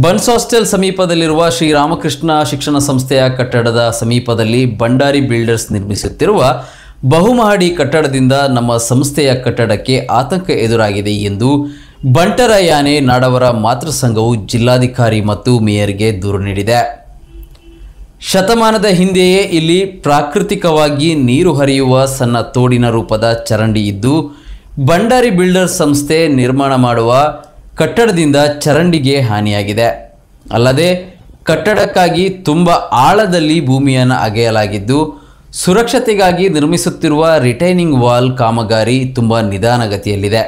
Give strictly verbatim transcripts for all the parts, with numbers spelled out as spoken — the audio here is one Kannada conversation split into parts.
ಬನ್ಸ್ ಹಾಸ್ಟೆಲ್ ಸಮೀಪದಲ್ಲಿರುವ ಶ್ರೀರಾಮಕೃಷ್ಣ ಶಿಕ್ಷಣ ಸಂಸ್ಥೆಯ ಕಟ್ಟಡದ ಸಮೀಪದಲ್ಲಿ ಭಂಡಾರಿ ಬಿಲ್ಡರ್ಸ್ ನಿರ್ಮಿಸುತ್ತಿರುವ ಬಹುಮಹಡಿ ಕಟ್ಟಡದಿಂದ ನಮ್ಮ ಸಂಸ್ಥೆಯ ಕಟ್ಟಡಕ್ಕೆ ಆತಂಕ ಎದುರಾಗಿದೆ ಎಂದು ಬಂಟರ ಯಾನೆ ನಾಡವರ ಮಾತೃ ಸಂಘವು ಜಿಲ್ಲಾಧಿಕಾರಿ ಮತ್ತು ಮೇಯರ್ಗೆ ದೂರು ನೀಡಿದೆ. ಶತಮಾನದ ಹಿಂದೆಯೇ ಇಲ್ಲಿ ಪ್ರಾಕೃತಿಕವಾಗಿ ನೀರು ಹರಿಯುವ ಸಣ್ಣ ತೋಡಿನ ರೂಪದ ಚರಂಡಿ ಇದ್ದು, ಭಂಡಾರಿ ಬಿಲ್ಡರ್ಸ್ ಸಂಸ್ಥೆ ನಿರ್ಮಾಣ ಮಾಡುವ ಕಟ್ಟಡದಿಂದ ಚರಂಡಿಗೆ ಹಾನಿಯಾಗಿದೆ. ಅಲ್ಲದೆ ಕಟ್ಟಡಕ್ಕಾಗಿ ತುಂಬ ಆಳದಲ್ಲಿ ಭೂಮಿಯನ್ನು ಅಗೆಯಲಾಗಿದ್ದು, ಸುರಕ್ಷತೆಗಾಗಿ ನಿರ್ಮಿಸುತ್ತಿರುವ ರಿಟೈನಿಂಗ್ ವಾಲ್ ಕಾಮಗಾರಿ ತುಂಬ ನಿಧಾನಗತಿಯಲ್ಲಿದೆ.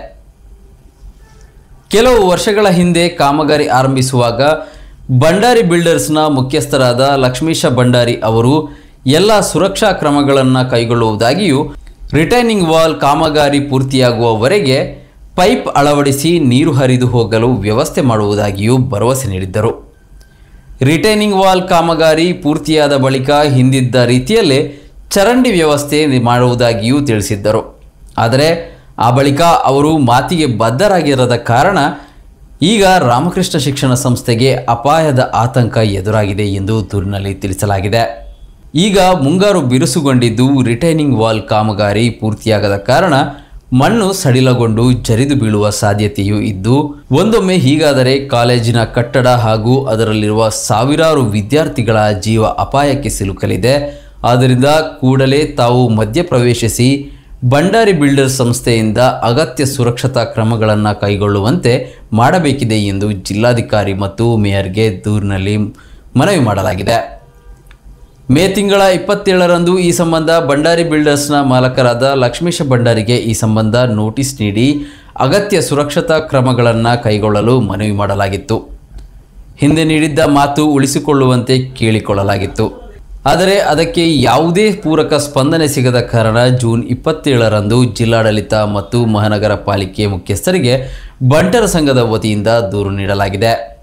ಕೆಲವು ವರ್ಷಗಳ ಹಿಂದೆ ಕಾಮಗಾರಿ ಆರಂಭಿಸುವಾಗ ಭಂಡಾರಿ ಬಿಲ್ಡರ್ಸ್ನ ಮುಖ್ಯಸ್ಥರಾದ ಲಕ್ಷ್ಮೀಶ ಭಂಡಾರಿ ಅವರು ಎಲ್ಲ ಸುರಕ್ಷಾ ಕ್ರಮಗಳನ್ನು ಕೈಗೊಳ್ಳುವುದಾಗಿಯೂ, ರಿಟೈನಿಂಗ್ ವಾಲ್ ಕಾಮಗಾರಿ ಪೂರ್ತಿಯಾಗುವವರೆಗೆ ಪೈಪ್ ಅಳವಡಿಸಿ ನೀರು ಹರಿದು ಹೋಗಲು ವ್ಯವಸ್ಥೆ ಮಾಡುವುದಾಗಿಯೂ ಭರವಸೆ ನೀಡಿದ್ದರು. ರಿಟೈನಿಂಗ್ ವಾಲ್ ಕಾಮಗಾರಿ ಪೂರ್ತಿಯಾದ ಬಳಿಕ ಹಿಂದಿದ್ದ ರೀತಿಯಲ್ಲೇ ಚರಂಡಿ ವ್ಯವಸ್ಥೆ ಮಾಡುವುದಾಗಿಯೂ ತಿಳಿಸಿದ್ದರು. ಆದರೆ ಆ ಬಳಿಕ ಅವರು ಮಾತಿಗೆ ಬದ್ಧರಾಗಿರದ ಕಾರಣ ಈಗ ರಾಮಕೃಷ್ಣ ಶಿಕ್ಷಣ ಸಂಸ್ಥೆಗೆ ಅಪಾಯದ ಆತಂಕ ಎದುರಾಗಿದೆ ಎಂದು ದೂರಿನಲ್ಲಿ ತಿಳಿಸಲಾಗಿದೆ. ಈಗ ಮುಂಗಾರು ಬಿರುಸುಗೊಂಡಿದ್ದು, ರಿಟೈನಿಂಗ್ ವಾಲ್ ಕಾಮಗಾರಿ ಪೂರ್ತಿಯಾಗದ ಕಾರಣ ಮಣ್ಣು ಸಡಿಲಗೊಂಡು ಜರಿದು ಬೀಳುವ ಸಾಧ್ಯತೆಯೂ ಇದ್ದು, ಒಂದೊಮ್ಮೆ ಹೀಗಾದರೆ ಕಾಲೇಜಿನ ಕಟ್ಟಡ ಹಾಗೂ ಅದರಲ್ಲಿರುವ ಸಾವಿರಾರು ವಿದ್ಯಾರ್ಥಿಗಳ ಜೀವ ಅಪಾಯಕ್ಕೆ ಸಿಲುಕಲಿದೆ. ಆದ್ದರಿಂದ ಕೂಡಲೇ ತಾವು ಮಧ್ಯಪ್ರವೇಶಿಸಿ ಭಂಡಾರಿ ಬಿಲ್ಡರ್ಸ್ ಸಂಸ್ಥೆಯಿಂದ ಅಗತ್ಯ ಸುರಕ್ಷತಾ ಕ್ರಮಗಳನ್ನು ಕೈಗೊಳ್ಳುವಂತೆ ಮಾಡಬೇಕಿದೆ ಎಂದು ಜಿಲ್ಲಾಧಿಕಾರಿ ಮತ್ತು ಮೇಯರ್ಗೆ ದೂರಿನಲ್ಲಿ ಮನವಿ ಮಾಡಲಾಗಿದೆ. ಮೇ ತಿಂಗಳ ಇಪ್ಪತ್ತೇಳರಂದು ಈ ಸಂಬಂಧ ಭಂಡಾರಿ ಬಿಲ್ಡರ್ಸ್ನ ಮಾಲಕರಾದ ಲಕ್ಷ್ಮೀಶ ಭಂಡಾರಿಗೆ ಈ ಸಂಬಂಧ ನೋಟಿಸ್ ನೀಡಿ ಅಗತ್ಯ ಸುರಕ್ಷತಾ ಕ್ರಮಗಳನ್ನು ಕೈಗೊಳ್ಳಲು ಮನವಿ ಮಾಡಲಾಗಿತ್ತು. ಹಿಂದೆ ನೀಡಿದ್ದ ಮಾತು ಉಳಿಸಿಕೊಳ್ಳುವಂತೆ ಕೇಳಿಕೊಳ್ಳಲಾಗಿತ್ತು. ಆದರೆ ಅದಕ್ಕೆ ಯಾವುದೇ ಪೂರಕ ಸ್ಪಂದನೆ ಸಿಗದ ಕಾರಣ ಜೂನ್ ಇಪ್ಪತ್ತೇಳರಂದು ಜಿಲ್ಲಾಡಳಿತ ಮತ್ತು ಮಹಾನಗರ ಪಾಲಿಕೆ ಮುಖ್ಯಸ್ಥರಿಗೆ ಬಂಟರ ಸಂಘದ ವತಿಯಿಂದ ದೂರು ನೀಡಲಾಗಿದೆ.